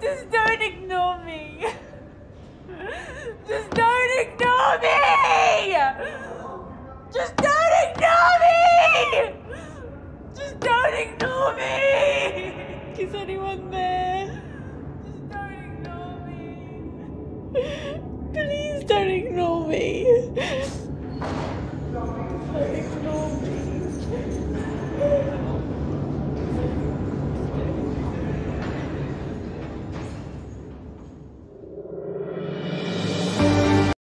Just don't ignore me. Just don't ignore me. Just don't ignore me. Just don't ignore me. Is anyone there? Just don't ignore me. Please don't ignore me.